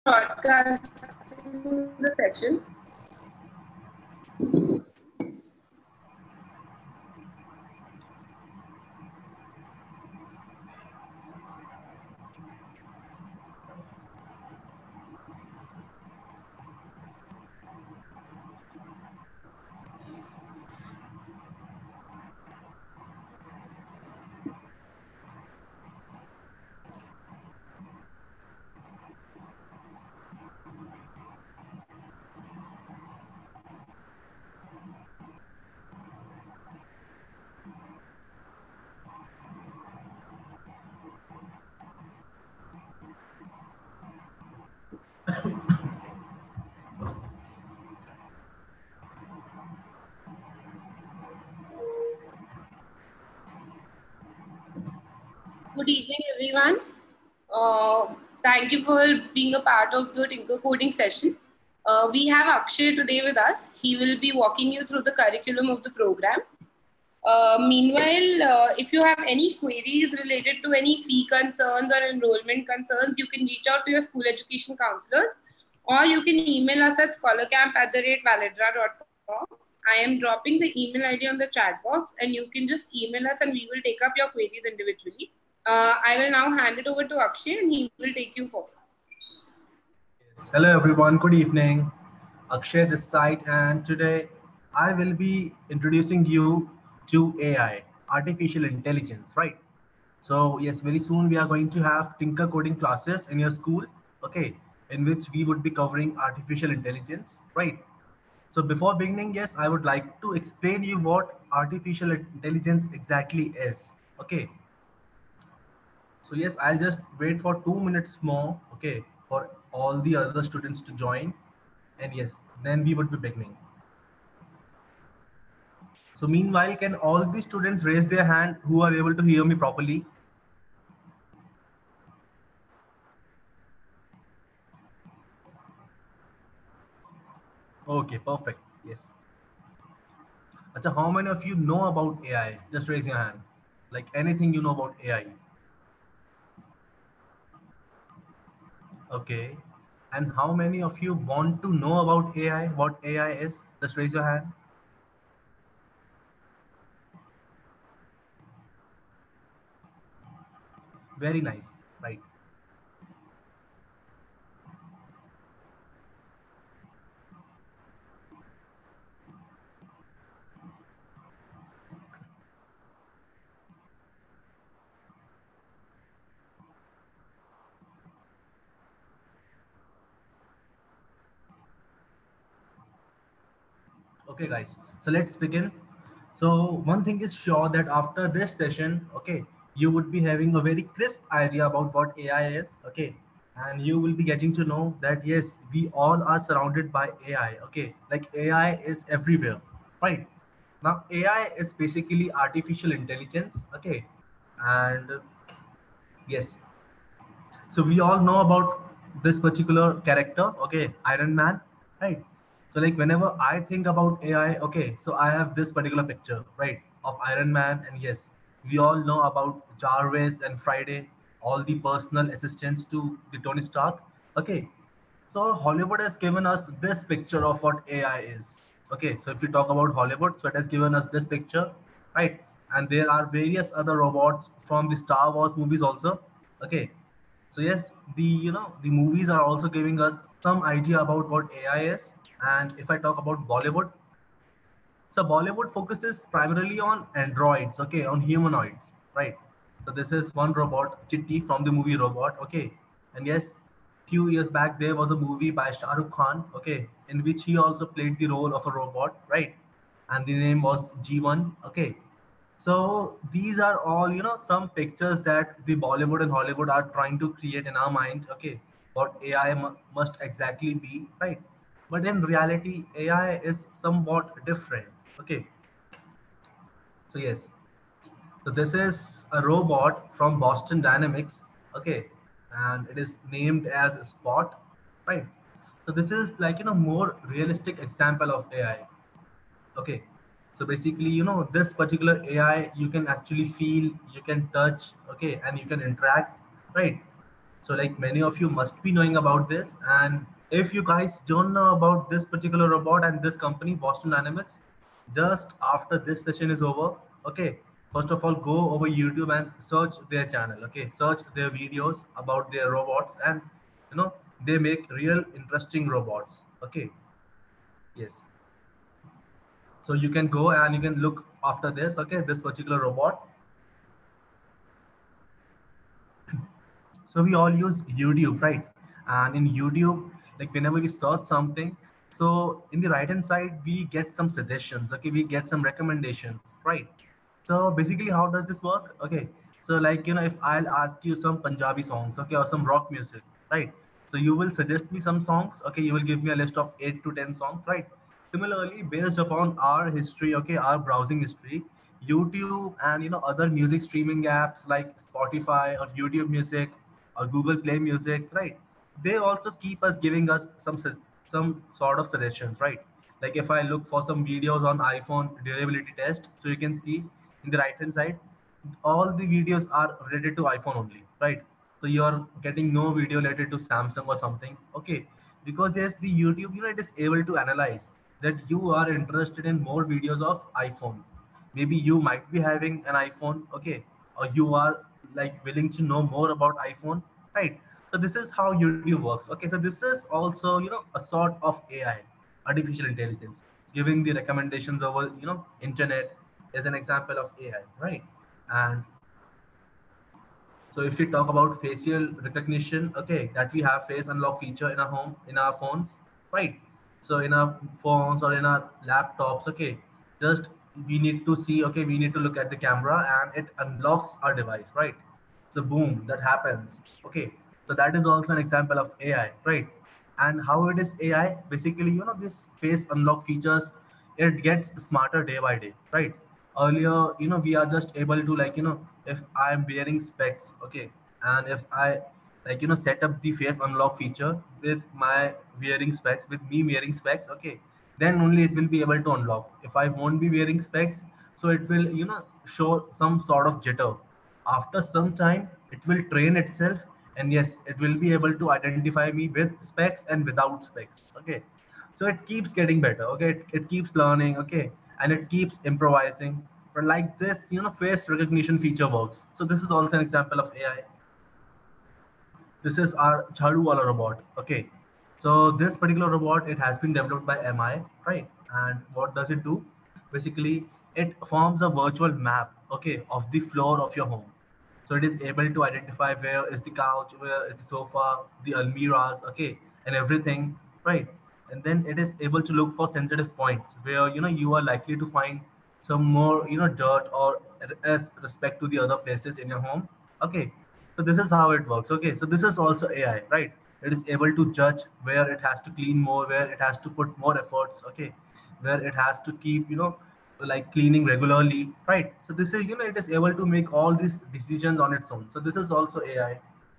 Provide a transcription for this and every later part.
broadcasting the session. Good evening, everyone. Thank you for being a part of the Tinker Coding session. We have Akshay today with us. He will be walking you through the curriculum of the program. Meanwhile, if you have any queries related to any fee concerns or enrollment concerns, you can reach out to your school education counselors, or you can email us at scholarcamp@validra.com. I am dropping the email ID on the chat box, and you can just email us and we will take up your queries individually. I will now hand it over to Akshay and he will take you forward. Yes. Hello everyone, good evening. Akshay this side, and today I will be introducing you to AI, artificial intelligence, right? So yes, very soon we are going to have Tinker coding classes in your school, okay, in which we would be covering artificial intelligence, right? So before beginning, yes, I would like to explain you what artificial intelligence exactly is, okay? So yes, I'll just wait for 2 minutes more, okay, for all the other students to join. And yes, then we would be beginning. So meanwhile, can all the students raise their hand who are able to hear me properly? Okay, perfect. Yes. Acha, how many of you know about AI? Just raise your hand. Like anything you know about AI. Okay. And how many of you want to know about AI? What AI is? Just raise your hand. Very nice. Right. Okay, guys. So let's begin. So one thing is sure that after this session, okay, you would be having a very crisp idea about what AI is, okay, and you will be getting to know that yes, we all are surrounded by AI, okay, like AI is everywhere, right? Now AI is basically artificial intelligence, okay, and yes, so we all know about this particular character, okay, Iron Man, right? So like whenever I think about AI, okay, so I have this particular picture, right, of Iron Man, and yes, we all know about Jarvis and Friday, all the personal assistants to the Tony Stark, okay. So Hollywood has given us this picture of what AI is. Okay, so if we talk about Hollywood, so it has given us this picture, right? And there are various other robots from the Star Wars movies also. Okay, so yes, the movies are also giving us some idea about what AI is. And if I talk about Bollywood, so Bollywood focuses primarily on androids, okay, on humanoids, right? So this is one robot, Chitti from the movie Robot, okay. And yes, few years back there was a movie by Shah Rukh Khan, okay, in which he also played the role of a robot, right? And the name was G1, okay. So these are all, some pictures that the Bollywood and Hollywood are trying to create in our mind. Okay, what AI must exactly be, right? But in reality, AI is somewhat different. Okay, so yes, so this is a robot from Boston Dynamics. Okay, and it is named as Spot, right? So this is like more realistic example of AI. Okay, so basically this particular AI you can actually feel, you can touch, okay, and you can interact, right? So like many of you must be knowing about this. And if you guys don't know about this particular robot and this company, Boston Dynamics, just after this session is over, okay, first of all, go over YouTube and search their channel, okay, search their videos about their robots, and they make real interesting robots, okay. Yes, so you can go and you can look after this, okay, this particular robot. So we all use YouTube, right? And in YouTube, like whenever we search something, so in the right hand side, we get some suggestions, okay, we get some recommendations, right? So basically, how does this work? Okay, so like if I'll ask you some Punjabi songs, okay, or some rock music, right? So you will suggest me some songs, okay, you will give me a list of 8 to 10 songs, right? Similarly, based upon our history, okay, our browsing history, YouTube and other music streaming apps like Spotify or YouTube Music or Google Play Music, right? They also keep us giving us some sort of suggestions, right? Like if I look for some videos on iPhone durability test, so you can see in the right hand side, all the videos are related to iPhone only, right? So you are getting no video related to Samsung or something, okay? Because yes, the YouTube, it is able to analyze that you are interested in more videos of iPhone. Maybe you might be having an iPhone, okay, or you are like willing to know more about iPhone, right? So this is how YouTube works, okay. So this is also a sort of AI, artificial intelligence, giving the recommendations over internet is an example of AI, right? And so if we talk about facial recognition, okay, that we have face unlock feature in our home, in our phones, right? So in our phones or in our laptops, okay, just we need to see, okay, we need to look at the camera and it unlocks our device, right? So boom, that happens. Okay, so that is also an example of AI, right? And how it is AI? Basically, this face unlock features, it gets smarter day by day, right? Earlier, we are just able to like if I am wearing specs, okay, and if I like set up the face unlock feature with my wearing specs, with me wearing specs, okay, then only it will be able to unlock. If I won't be wearing specs, so it will show some sort of jitter. After some time it will train itself, and yes, it will be able to identify me with specs and without specs, okay. So it keeps getting better, okay, it keeps learning, okay, and it keeps improvising. But like this face recognition feature works. So this is also an example of AI. This is our Chadu Wala robot. Okay. So this particular robot, it has been developed by MI, right? And what does it do? Basically, it forms a virtual map, okay, of the floor of your home. So it is able to identify where is the couch, where is the sofa, the almiras, okay, and everything, right? And then it is able to look for sensitive points where you are likely to find some more dirt or as respect to the other places in your home, okay. So this is how it works. Okay, so this is also AI, right? It is able to judge where it has to clean more, where it has to put more efforts, okay, where it has to keep, like cleaning regularly, right? So this is, it is able to make all these decisions on its own. So this is also AI.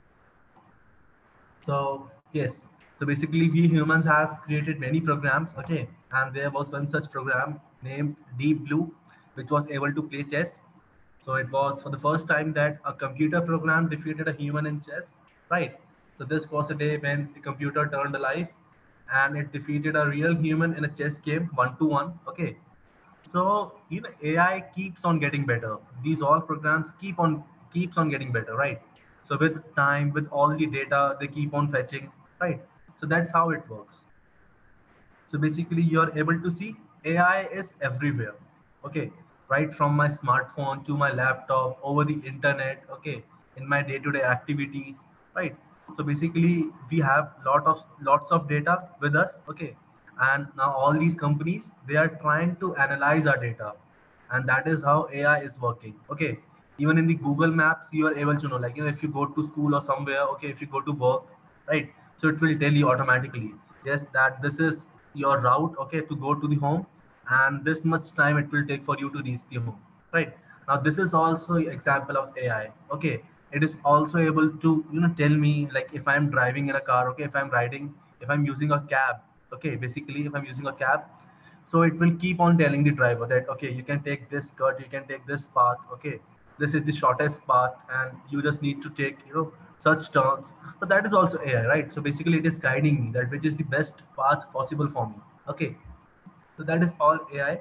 So yes, so basically we humans have created many programs, okay, and there was one such program named Deep Blue, which was able to play chess. So it was for the first time that a computer program defeated a human in chess, right? So this was the day when the computer turned alive and it defeated a real human in a chess game 1-1. Okay, so AI keeps on getting better. These all programs keeps on getting better, right? So with time, with all the data, they keep on fetching, right? So that's how it works. So basically, you're able to see AI is everywhere. Okay, right from my smartphone to my laptop, over the internet. Okay, in my day-to-day activities, right? So basically, we have lots of data with us. Okay, and now all these companies, they are trying to analyze our data, and that is how AI is working. Okay, even in the Google Maps, you are able to know, like if you go to school or somewhere. Okay, if you go to work, right? So it will tell you automatically, yes, that this is your route, okay, to go to the home, and this much time it will take for you to reach the home, right? Now this is also example of AI. Okay, it is also able to tell me, like if I'm driving in a car, okay, if I'm riding, if I'm using a cab, okay, basically if I'm using a cab, so it will keep on telling the driver that okay, you can take this cut, you can take this path, okay, this is the shortest path, and you just need to take search terms. So that is also AI, right? So basically it is guiding me that which is the best path possible for me. Okay, so that is all AI.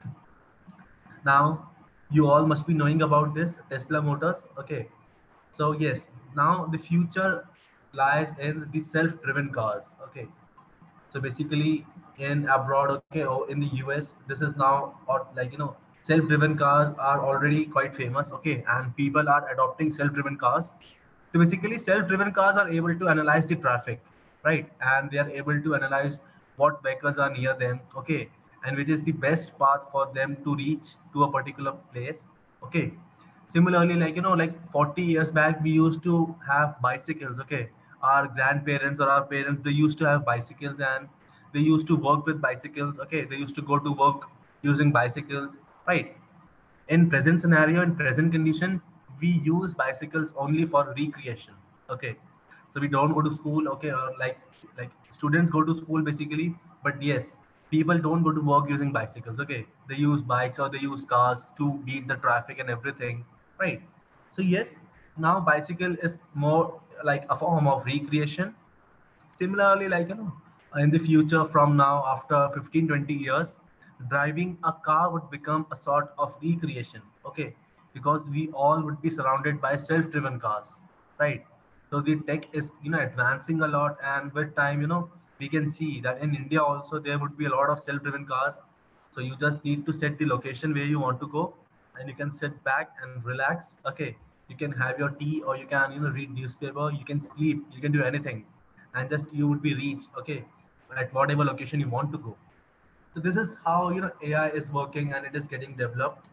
Now you all must be knowing about this Tesla Motors. Okay, so yes, now the future lies in the self-driven cars. Okay, so basically in abroad, okay, or in the US, this is now, or like self-driven cars are already quite famous. Okay, and people are adopting self-driven cars. So basically, self-driven cars are able to analyze the traffic, right? And they are able to analyze what vehicles are near them, okay, and which is the best path for them to reach to a particular place, okay. Similarly, like 40 years back, we used to have bicycles, okay. Our grandparents or our parents, they used to have bicycles, and they used to work with bicycles, okay. They used to go to work using bicycles, right? In present scenario, in present condition, we use bicycles only for recreation, okay. So we don't go to school, okay, or like students go to school basically, but yes, people don't go to work using bicycles, okay. They use bikes or they use cars to beat the traffic and everything, right? So yes, now bicycle is more like a form of recreation. Similarly, in the future, from now, after 15, 20 years, driving a car would become a sort of recreation, okay? Because we all would be surrounded by self-driven cars, right? So the tech is, advancing a lot, and with time, we can see that in India also there would be a lot of self-driven cars. So you just need to set the location where you want to go, and you can sit back and relax, okay? You can have your tea, or you can, read newspaper, you can sleep, you can do anything, and just you would be reached, okay, at whatever location you want to go. So this is how AI is working, and it is getting developed.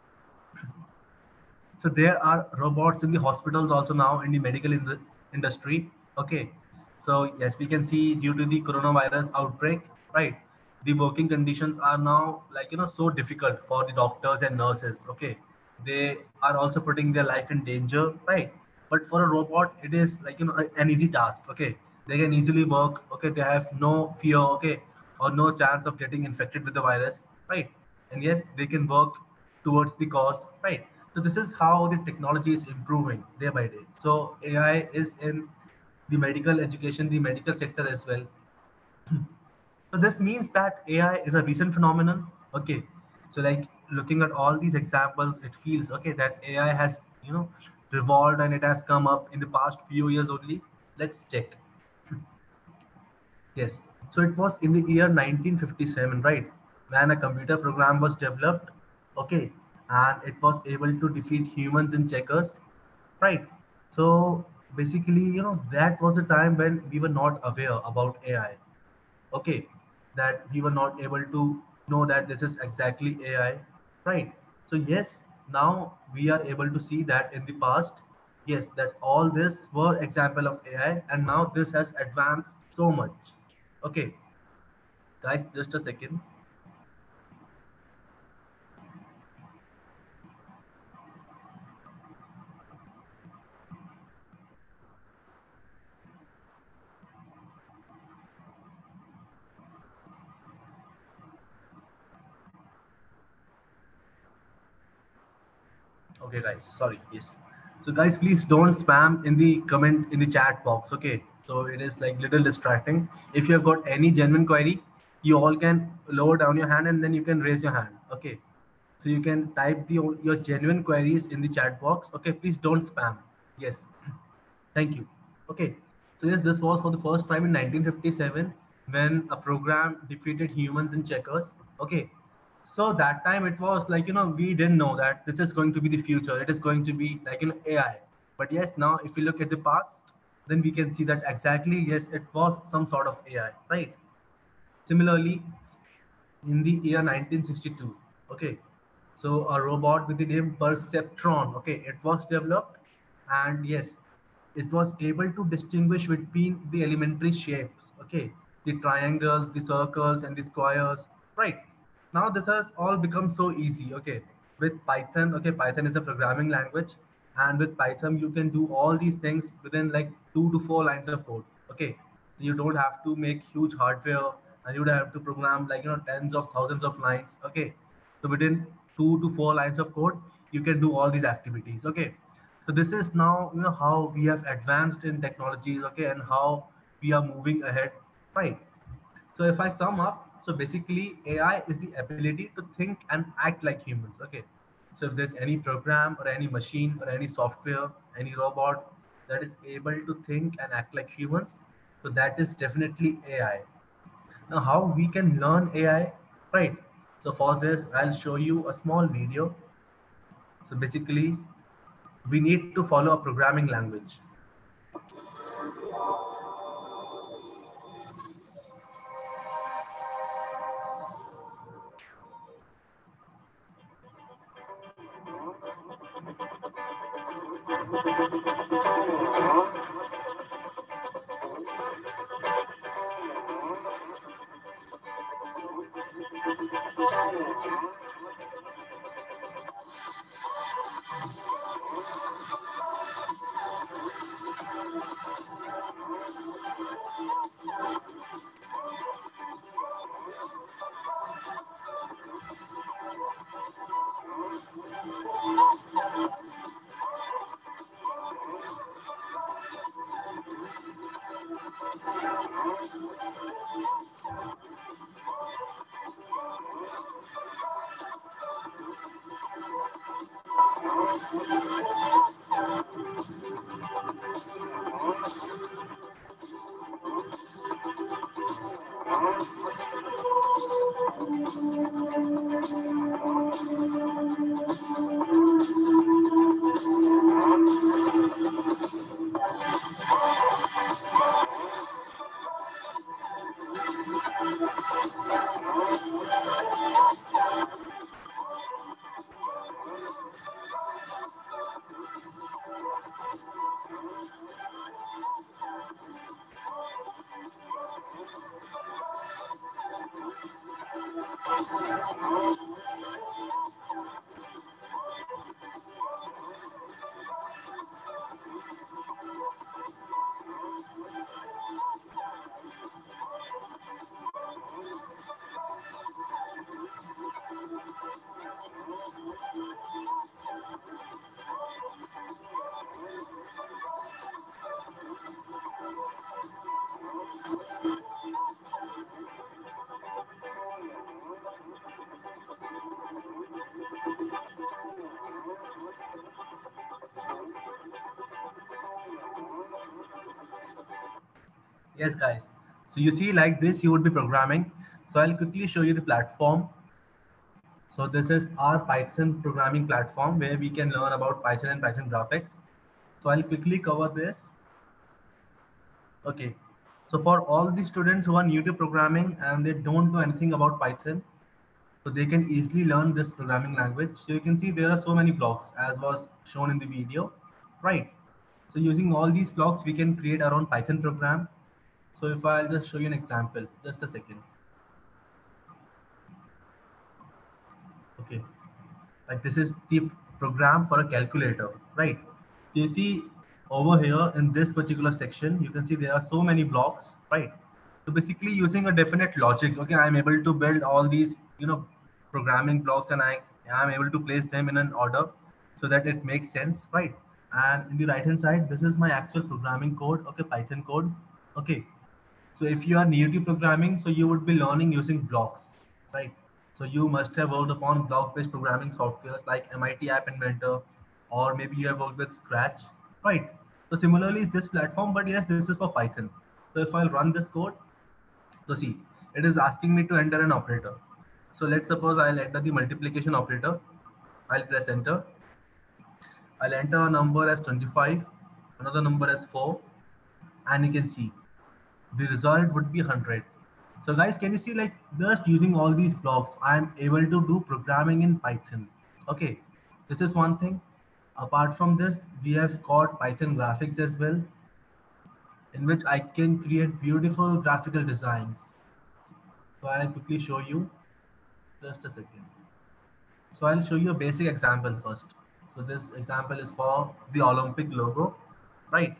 So there are robots in the hospitals also now, in the medical industry. Okay. So yes, we can see due to the coronavirus outbreak, right? The working conditions are now so difficult for the doctors and nurses. Okay. They are also putting their life in danger, right? But for a robot, it is an easy task. Okay. They can easily work. Okay. They have no fear. Okay. Or no chance of getting infected with the virus, right? And yes, they can work towards the cause, right? So this is how the technology is improving day by day. So AI is in the medical education, the medical sector as well. So this means that AI is a recent phenomenon. Okay. So like looking at all these examples, it feels okay that AI has revolved, and it has come up in the past few years only. Let's check. Yes. So it was in the year 1957, right? When a computer program was developed, okay, and it was able to defeat humans in checkers, right? So basically, that was the time when we were not aware about AI, okay, that we were not able to know that this is exactly AI, right? So yes, now we are able to see that in the past, yes, that all this were example of AI, and now this has advanced so much. Okay, guys, just a second. Okay, guys, sorry. Yes. So, guys, please don't spam in the comment in the chat box. Okay. So it is like little distracting. If you have got any genuine query, you all can lower down your hand, and then you can raise your hand. Okay. So you can type your genuine queries in the chat box. Okay. Please don't spam. Yes. Thank you. Okay. So yes, this was for the first time in 1957 when a program defeated humans in checkers. Okay. So that time it was like, we didn't know that this is going to be the future. It is going to be like AI. But yes, now if we look at the past, then we can see that exactly, yes, it was some sort of AI, right? Similarly, in the year 1962. Okay, so a robot with the name Perceptron. Okay, it was developed, and yes, it was able to distinguish between the elementary shapes. Okay, the triangles, the circles, and the squares. Right now, this has all become so easy. Okay, with Python. Okay, Python is a programming language, and with Python, you can do all these things within like 2 to 4 lines of code. Okay, you don't have to make huge hardware, and you don't have to program like tens of thousands of lines. Okay, so within 2 to 4 lines of code, you can do all these activities. Okay, So this is now, how we have advanced in technologies, okay, and how we are moving ahead, right? So if I sum up, so basically AI is the ability to think and act like humans, okay? So if there's any program or any machine or any software, any robot that is able to think and act like humans, so that is definitely AI. Now, how we can learn AI, right? So for this, I'll show you a small video. So basically, we need to follow a programming language. Yes, guys. So you see, like this, you would be programming. So I'll quickly show you the platform. So this is our Python programming platform where we can learn about Python and Python graphics. So I'll quickly cover this. Okay. So for all the students who are new to programming and they don't know anything about Python, so they can easily learn this programming language. So you can see there are so many blocks as was shown in the video, right? So using all these blocks, we can create our own Python program. So if I'll just show you an example, just a second. Okay. Like this is the program for a calculator, right? So you see over here in this particular section, you can see there are so many blocks, right? So basically using a definite logic, okay, I'm able to build all these, programming blocks, and I am able to place them in an order so that it makes sense, right? And in the right hand side, this is my actual programming code, okay, Python code, okay. So if you are new to programming, so you would be learning using blocks, right? So you must have worked upon block-based programming softwares like MIT App Inventor, or maybe you have worked with Scratch, right? So similarly, this platform, but yes, this is for Python. So if I'll run this code, so see, it is asking me to enter an operator. So let's suppose I'll enter the multiplication operator. I'll press enter. I'll enter a number as 25, another number as 4, and you can see the result would be 100. So guys, can you see, like, just using all these blocks, I'm able to do programming in Python. Okay, this is one thing. Apart from this, we have got Python graphics as well, in which I can create beautiful graphical designs. So I'll quickly show you, just a second. So I'll show you a basic example first. So this example is for the Olympic logo, right?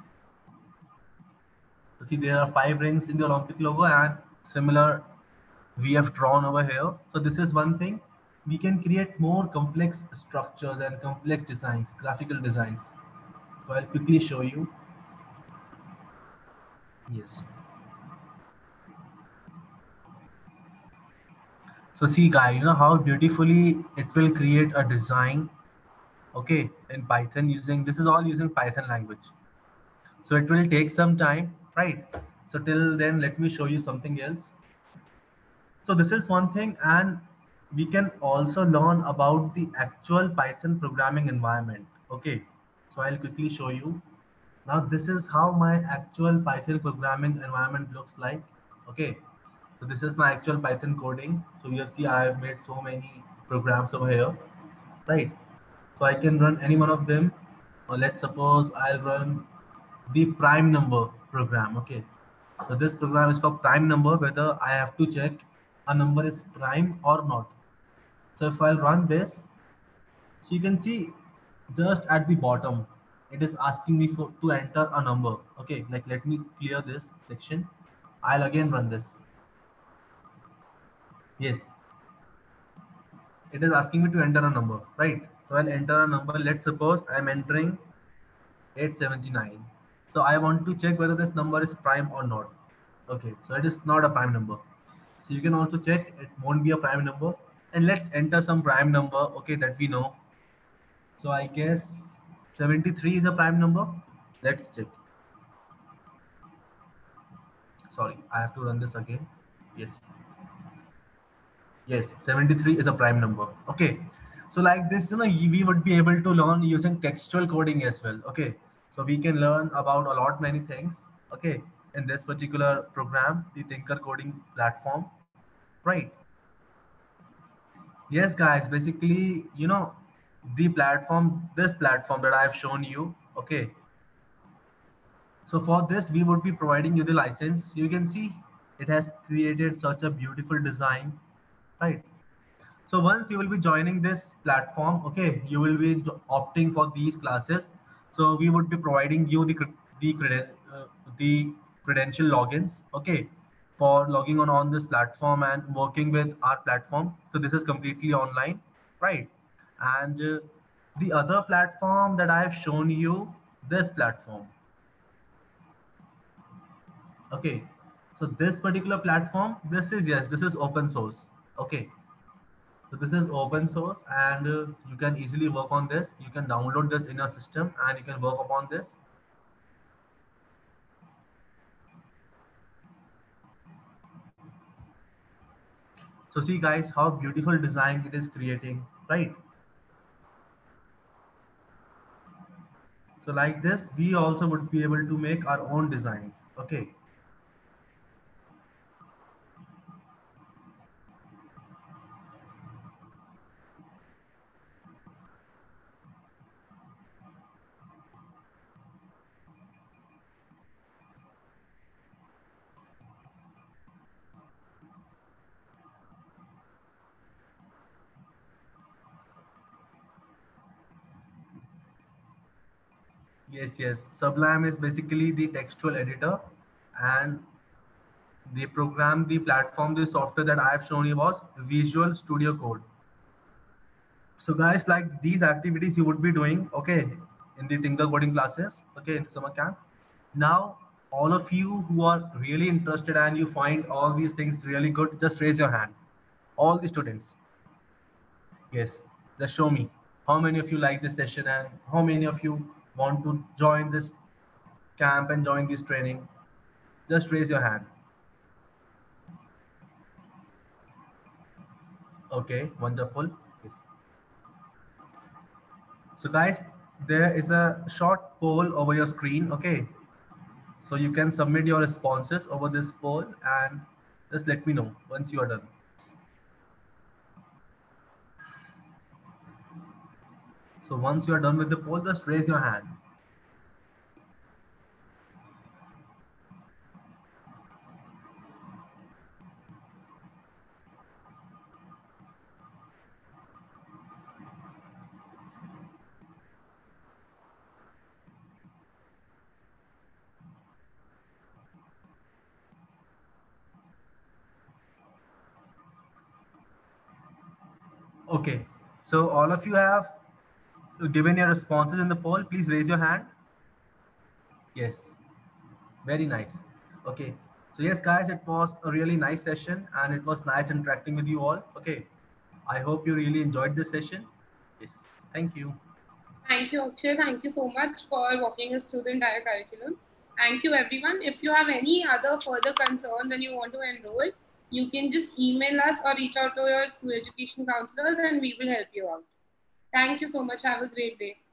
So see, there are 5 rings in the Olympic logo and similar. we have drawn over here. So this is one thing. We can create more complex structures and complex designs, graphical designs. So I'll quickly show you. Yes. So see guys, you know how beautifully it will create a design, okay, in Python using, this is all using Python language. So it will take some time, right? So till then, let me show you something else. So this is one thing, and we can also learn about the actual Python programming environment. Okay, so I'll quickly show you. Now this is how my actual Python programming environment looks like. Okay, so this is my actual Python coding. So you see I have made so many programs over here, right? So I can run any one of them. Or let's suppose I'll run the prime number program. Okay, so this program is for prime number, whether I have to check a number is prime or not. So if I'll run this, so you can see just at the bottom it is asking me for to enter a number. Okay, like let me clear this section. I'll again run this. Yes, it is asking me to enter a number, right? So I'll enter a number. Let's suppose I'm entering 879. So I want to check whether this number is prime or not. Okay, so it is not a prime number. So you can also check it won't be a prime number. And let's enter some prime number, okay, that we know. So I guess 73 is a prime number. Let's check. Sorry, I have to run this again. Yes. Yes, 73 is a prime number. Okay. So like this, you know, we would be able to learn using textual coding as well. Okay. So we can learn about a lot many things. Okay. In this particular program, the Tinker coding platform. Right. Yes, guys. Basically, you know, the platform, this platform that I've shown you. Okay. So for this, we would be providing you the license. You can see it has created such a beautiful design, right? So once you will be joining this platform, okay, you will be opting for these classes. So we would be providing you the credential logins, okay, for logging on this platform and working with our platform. So this is completely online, right? And the other platform that I have shown you, this platform, okay. So this particular platform, this is, yes, this is open source, okay. So this is open source, and you can easily work on this. You can download this in your system and you can work upon this. So see guys how beautiful design it is creating, right? So like this, we also would be able to make our own designs. Okay. Yes, yes. Sublime is basically the textual editor, and the program, the platform, the software that I have shown you was Visual Studio Code. So guys, like these activities you would be doing, okay, in the Tinker coding classes, okay, in the summer camp. Now, all of you who are really interested and you find all these things really good, just raise your hand. All the students. Yes, just show me how many of you like this session and how many of you want to join this camp and join this training. Just raise your hand. Okay, wonderful. Yes. So guys, there is a short poll over your screen. Okay, so you can submit your responses over this poll and just let me know once you are done. So once you are done with the poll, just raise your hand. Okay. So all of you have given your responses in the poll. Please raise your hand. Yes. Very nice. Okay. So yes, guys, it was a really nice session and it was nice interacting with you all. Okay. I hope you really enjoyed this session. Yes. Thank you. Thank you, Akshay. Thank you so much for walking us through the entire curriculum. Thank you, everyone. If you have any other further concerns and you want to enroll, you can just email us or reach out to your school education counselors and we will help you out. Thank you so much. Have a great day.